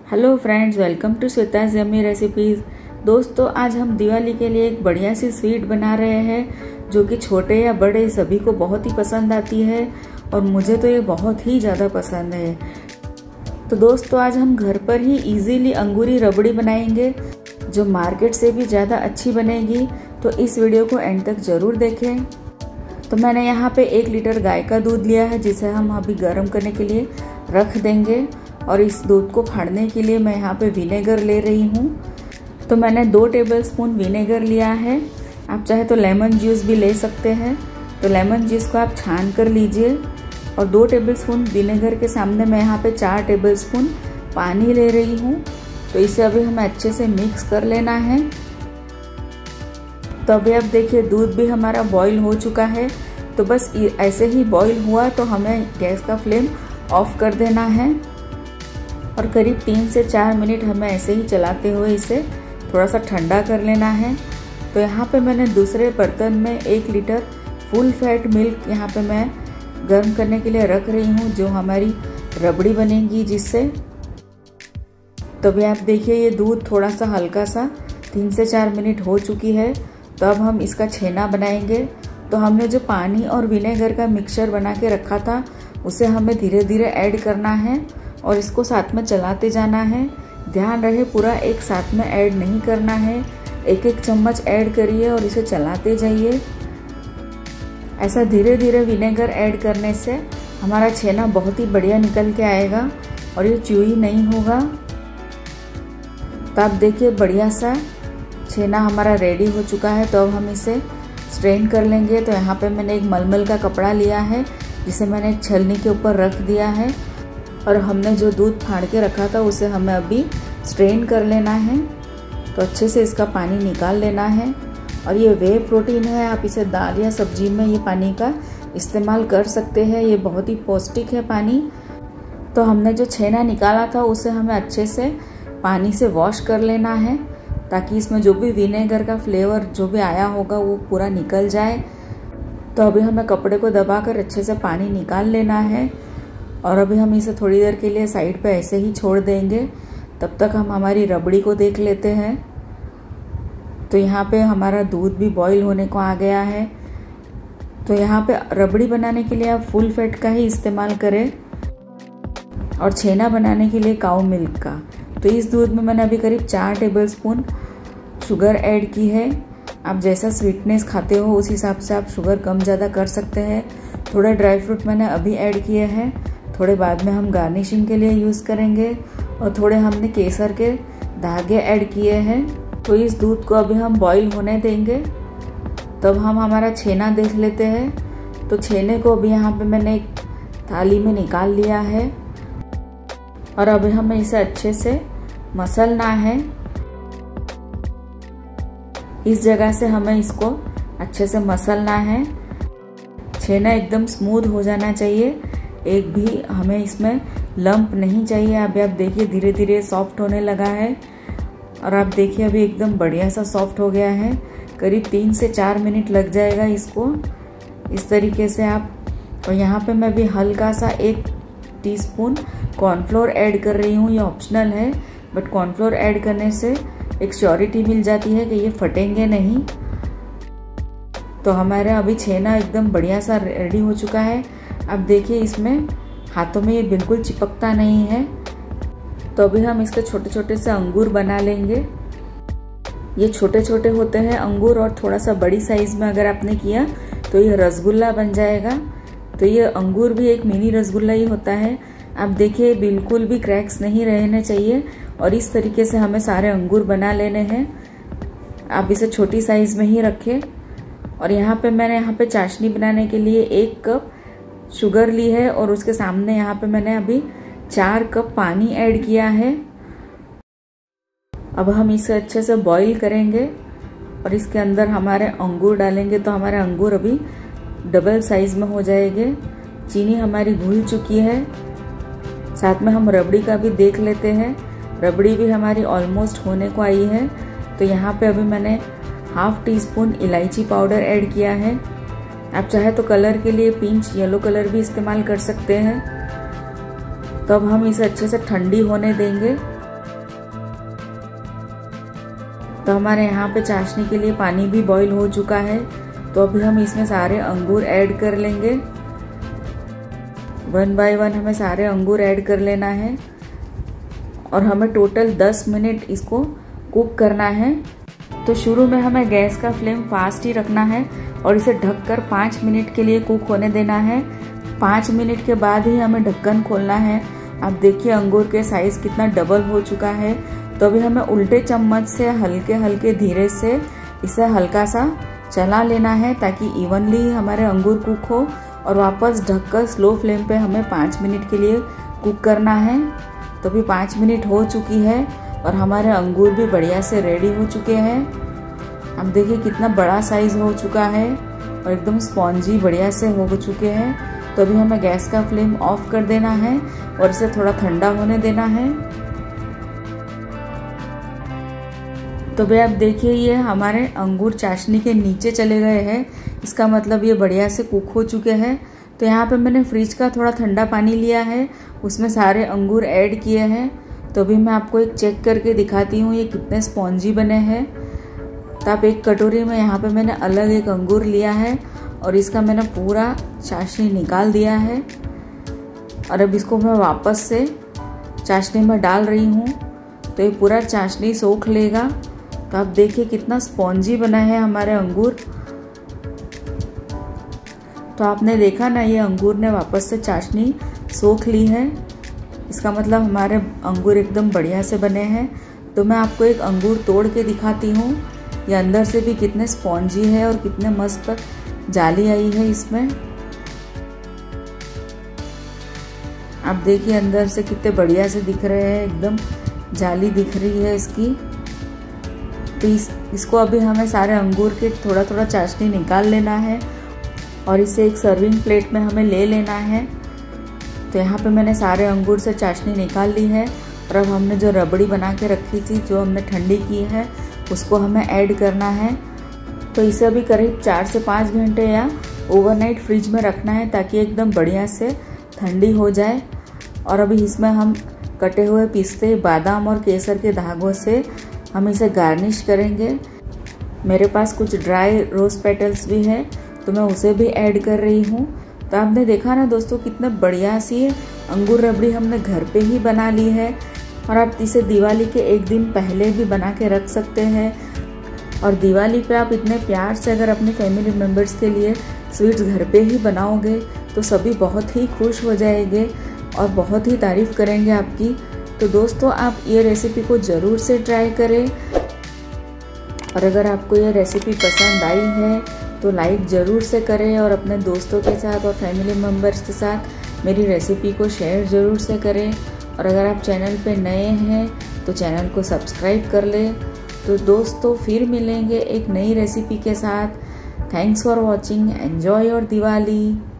Hello friends, welcome to Shweta's yummy recipes. दोस्तों, आज हम दिवाली के लिए एक बढ़िया सी स्वीट बना रहे हैं जो कि छोटे या बड़े सभी को बहुत ही पसंद आती है और मुझे तो ये बहुत ही ज़्यादा पसंद है। तो दोस्तों, आज हम घर पर ही इजीली अंगूरी रबड़ी बनाएंगे जो मार्केट से भी ज़्यादा अच्छी बनेगी। तो इस वीडियो को एंड तक ज़रूर देखें। तो मैंने यहाँ पे 1 लीटर गाय का दूध लिया है जिसे हम अभी गर्म करने के लिए रख देंगे। और इस दूध को फाड़ने के लिए मैं यहाँ पे विनेगर ले रही हूँ। तो मैंने 2 टेबलस्पून विनेगर लिया है। आप चाहे तो लेमन जूस भी ले सकते हैं। तो लेमन जूस को आप छान कर लीजिए। और 2 टेबलस्पून विनेगर के सामने मैं यहाँ पे 4 टेबलस्पून पानी ले रही हूँ। तो इसे अभी हमें अच्छे से मिक्स कर लेना है। तो अभी आप देखिए दूध भी हमारा बॉईल हो चुका है। तो बस ऐसे ही बॉईल हुआ तो हमें गैस का फ्लेम ऑफ कर देना है और करीब 3 से 4 मिनट हमें ऐसे ही चलाते हुए इसे थोड़ा सा ठंडा कर लेना है। तो यहाँ पे मैंने दूसरे बर्तन में 1 लीटर फुल फैट मिल्क यहाँ पे मैं गर्म करने के लिए रख रही हूँ जो हमारी रबड़ी बनेगी जिससे। तो अभी आप देखिए ये दूध थोड़ा सा हल्का सा 3 से 4 मिनट हो चुकी है। तो अब हम इसका छेना बनाएंगे। तो हमने जो पानी और विनेगर का मिक्सचर बना के रखा था उसे हमें धीरे धीरे ऐड करना है और इसको साथ में चलाते जाना है। ध्यान रहे पूरा एक साथ में ऐड नहीं करना है, एक एक चम्मच ऐड करिए और इसे चलाते जाइए। ऐसा धीरे धीरे विनेगर ऐड करने से हमारा छेना बहुत ही बढ़िया निकल के आएगा और ये च्यूई नहीं होगा। तो आप देखिए बढ़िया सा छेना हमारा रेडी हो चुका है। तो अब हम इसे स्ट्रेन कर लेंगे। तो यहाँ पे मैंने एक मलमल का कपड़ा लिया है जिसे मैंने एक छलनी के ऊपर रख दिया है और हमने जो दूध फाड़ के रखा था उसे हमें अभी स्ट्रेन कर लेना है। तो अच्छे से इसका पानी निकाल लेना है। और ये वे प्रोटीन है, आप इसे दाल या सब्जी में ये पानी का इस्तेमाल कर सकते हैं। ये बहुत ही पौष्टिक है पानी। तो हमने जो छेना निकाला था उसे हमें अच्छे से पानी से वॉश कर लेना है ताकि इसमें जो भी विनेगर का फ्लेवर जो भी आया होगा वो पूरा निकल जाए। तो अभी हमें कपड़े को दबाकर अच्छे से पानी निकाल लेना है और अभी हम इसे थोड़ी देर के लिए साइड पे ऐसे ही छोड़ देंगे। तब तक हम हमारी रबड़ी को देख लेते हैं। तो यहाँ पे हमारा दूध भी बॉईल होने को आ गया है। तो यहाँ पे रबड़ी बनाने के लिए आप फुल फैट का ही इस्तेमाल करें और छेना बनाने के लिए काऊ मिल्क का। तो इस दूध में मैंने अभी करीब 4 टेबलस्पून शुगर ऐड की है। आप जैसा स्वीटनेस खाते हो उस हिसाब से आप शुगर कम ज़्यादा कर सकते हैं। थोड़े ड्राई फ्रूट मैंने अभी ऐड किए हैं, थोड़े बाद में हम गार्निशिंग के लिए यूज़ करेंगे और थोड़े हमने केसर के धागे ऐड किए हैं। तो इस दूध को अभी हम बॉईल होने देंगे। तब हम हमारा छेना देख लेते हैं। तो छेने को अभी यहाँ पे मैंने एक थाली में निकाल लिया है और अभी हमें इसे अच्छे से मसलना है। इस जगह से हमें इसको अच्छे से मसलना है। छेना एकदम स्मूथ हो जाना चाहिए, एक भी हमें इसमें लंप नहीं चाहिए। अभी आप देखिए धीरे धीरे सॉफ्ट होने लगा है और आप देखिए अभी एकदम बढ़िया सा सॉफ्ट हो गया है। करीब 3 से 4 मिनट लग जाएगा इसको इस तरीके से आप। और यहाँ पे मैं भी हल्का सा 1 टीस्पून कॉर्नफ्लोर ऐड कर रही हूँ। ये ऑप्शनल है बट कॉर्नफ्लोर ऐड करने से एक श्योरिटी मिल जाती है कि ये फटेंगे नहीं। तो हमारा अभी छेना एकदम बढ़िया सा रेडी हो चुका है। अब देखिए इसमें हाथों में ये बिल्कुल चिपकता नहीं है। तो अभी हम इसके छोटे छोटे से अंगूर बना लेंगे। ये छोटे छोटे होते हैं अंगूर और थोड़ा सा बड़ी साइज में अगर आपने किया तो ये रसगुल्ला बन जाएगा। तो ये अंगूर भी एक मिनी रसगुल्ला ही होता है। आप देखिए बिल्कुल भी क्रैक्स नहीं रहने चाहिए और इस तरीके से हमें सारे अंगूर बना लेने हैं। आप इसे छोटी साइज में ही रखें। और यहाँ पे मैंने चाशनी बनाने के लिए 1 कप शुगर ली है और उसके सामने यहाँ पे मैंने अभी 4 कप पानी ऐड किया है। अब हम इसे अच्छे से बॉईल करेंगे और इसके अंदर हमारे अंगूर डालेंगे। तो हमारे अंगूर अभी डबल साइज में हो जाएंगे। चीनी हमारी घुल चुकी है। साथ में हम रबड़ी का भी देख लेते हैं। रबड़ी भी हमारी ऑलमोस्ट होने को आई है। तो यहाँ पे अभी मैंने 1/2 टीस्पून इलायची पाउडर ऐड किया है। आप चाहे तो कलर के लिए पिंच येलो कलर भी इस्तेमाल कर सकते हैं। तो अब हम इसे अच्छे से ठंडी होने देंगे। तो हमारे यहाँ पे चाशनी के लिए पानी भी बॉईल हो चुका है। तो अभी हम इसमें सारे अंगूर ऐड कर लेंगे। 1 बाय 1 हमें सारे अंगूर ऐड कर लेना है और हमें टोटल 10 मिनट इसको कुक करना है। तो शुरू में हमें गैस का फ्लेम फास्ट ही रखना है और इसे ढककर 5 मिनट के लिए कुक होने देना है। 5 मिनट के बाद ही हमें ढक्कन खोलना है। आप देखिए अंगूर के साइज कितना डबल हो चुका है। तो अभी हमें उल्टे चम्मच से हल्के हल्के धीरे से इसे हल्का सा चला लेना है ताकि इवनली हमारे अंगूर कुक हो और वापस ढककर स्लो फ्लेम पे हमें 5 मिनट के लिए कुक करना है। तो अभी 5 मिनट हो चुकी है और हमारे अंगूर भी बढ़िया से रेडी हो चुके हैं। आप देखिए कितना बड़ा साइज हो चुका है और एकदम स्पॉन्जी बढ़िया से हो चुके हैं। तो अभी हमें गैस का फ्लेम ऑफ कर देना है और इसे थोड़ा ठंडा होने देना है। तो भाई आप देखिए ये हमारे अंगूर चाशनी के नीचे चले गए हैं, इसका मतलब ये बढ़िया से कुक हो चुके हैं। तो यहाँ पे मैंने फ्रिज का थोड़ा ठंडा पानी लिया है, उसमें सारे अंगूर ऐड किए हैं। तो अभी मैं आपको एक चेक करके दिखाती हूँ ये कितने स्पॉन्जी बने हैं। तो आप एक कटोरी में यहाँ पे मैंने अलग एक अंगूर लिया है और इसका मैंने पूरा चाशनी निकाल दिया है और अब इसको मैं वापस से चाशनी में डाल रही हूँ। तो ये पूरा चाशनी सोख लेगा। तो आप देखिए कितना स्पॉन्जी बना है हमारे अंगूर। तो आपने देखा ना ये अंगूर ने वापस से चाशनी सोख ली है, इसका मतलब हमारे अंगूर एकदम बढ़िया से बने हैं। तो मैं आपको एक अंगूर तोड़ के दिखाती हूँ, ये अंदर से भी कितने स्पॉन्जी है और कितने मस्त जाली आई है इसमें। आप देखिए अंदर से कितने बढ़िया से दिख रहे हैं, एकदम जाली दिख रही है इसकी। तो इसको अभी हमें सारे अंगूर के थोड़ा थोड़ा चाशनी निकाल लेना है और इसे एक सर्विंग प्लेट में हमें ले लेना है। तो यहाँ पे मैंने सारे अंगूर से चाशनी निकाल ली है और अब हमने जो रबड़ी बना के रखी थी, जो हमने ठंडी की है, उसको हमें ऐड करना है। तो इसे अभी करीब 4 से 5 घंटे या ओवरनाइट फ्रिज में रखना है ताकि एकदम बढ़िया से ठंडी हो जाए। और अभी इसमें हम कटे हुए पिस्ते, बादाम और केसर के धागों से हम इसे गार्निश करेंगे। मेरे पास कुछ ड्राई रोज पेटल्स भी है तो मैं उसे भी ऐड कर रही हूँ। तो आपने देखा ना दोस्तों कितना बढ़िया सी अंगूर रबड़ी हमने घर पे ही बना ली है और आप इसे दिवाली के एक दिन पहले भी बना के रख सकते हैं। और दिवाली पे आप इतने प्यार से अगर अपने फैमिली मेम्बर्स के लिए स्वीट्स घर पे ही बनाओगे तो सभी बहुत ही खुश हो जाएंगे और बहुत ही तारीफ़ करेंगे आपकी। तो दोस्तों आप ये रेसिपी को ज़रूर से ट्राई करें और अगर आपको ये रेसिपी पसंद आई है तो लाइक ज़रूर से करें और अपने दोस्तों के साथ और फैमिली मेम्बर्स के साथ मेरी रेसिपी को शेयर ज़रूर से करें। और अगर आप चैनल पे नए हैं तो चैनल को सब्सक्राइब कर लें। तो दोस्तों फिर मिलेंगे एक नई रेसिपी के साथ। Thanks for watching, enjoy your Diwali.